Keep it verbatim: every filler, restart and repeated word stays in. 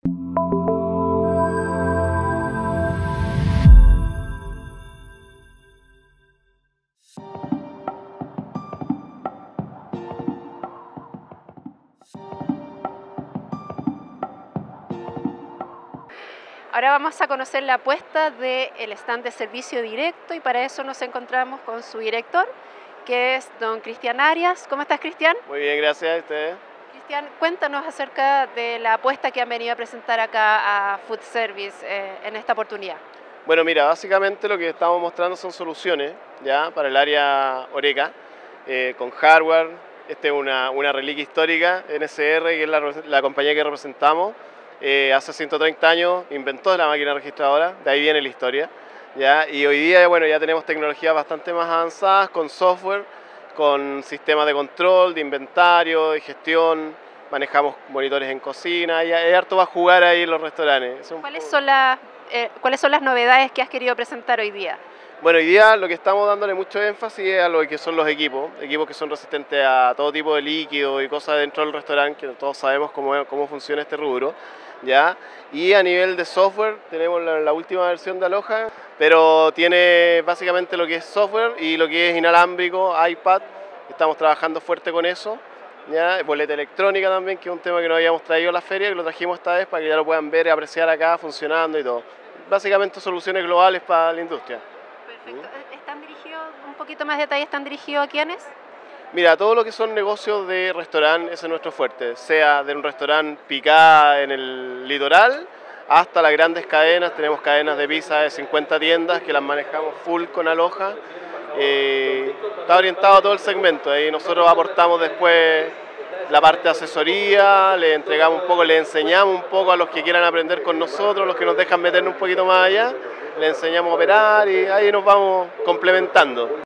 Ahora vamos a conocer la apuesta del stand de servicio directo y para eso nos encontramos con su director, que es don Cristian Arias. ¿Cómo estás, Cristian? Muy bien, gracias a ustedes. Cristian, cuéntanos acerca de la apuesta que han venido a presentar acá a Food Service eh, en esta oportunidad. Bueno, mira, básicamente lo que estamos mostrando son soluciones ya para el área Horeca, eh, con hardware. Esta es una, una reliquia histórica, N S R, que es la, la compañía que representamos. Eh, hace ciento treinta años inventó la máquina registradora, de ahí viene la historia, ¿ya? Y hoy día, bueno, ya tenemos tecnologías bastante más avanzadas con software, con sistemas de control, de inventario, de gestión, manejamos monitores en cocina, y hay harto va a jugar ahí en los restaurantes. ¿Cuáles poco... son las, eh, ¿Cuáles son las novedades que has querido presentar hoy día? Bueno, hoy día lo que estamos dándole mucho énfasis es a lo que son los equipos, equipos que son resistentes a todo tipo de líquido y cosas dentro del restaurante, que todos sabemos cómo, cómo funciona este rubro, ¿ya? Y a nivel de software tenemos la, la última versión de Aloha, pero tiene básicamente lo que es software y lo que es inalámbrico, iPad, estamos trabajando fuerte con eso, ¿ya? Boleta electrónica también, que es un tema que no habíamos traído a la feria, que lo trajimos esta vez para que ya lo puedan ver y apreciar acá funcionando y todo. Básicamente soluciones globales para la industria. Perfecto. ¿Están dirigidos, un poquito más de detalle, están dirigidos a quiénes? Mira, todo lo que son negocios de restaurante, ese es nuestro fuerte, sea de un restaurante picá en el litoral, hasta las grandes cadenas. Tenemos cadenas de pizza de cincuenta tiendas que las manejamos full con Aloha. Eh, está orientado a todo el segmento, ahí nosotros aportamos después la parte de asesoría, le entregamos un poco, le enseñamos un poco a los que quieran aprender con nosotros, los que nos dejan meternos un poquito más allá, le enseñamos a operar y ahí nos vamos complementando.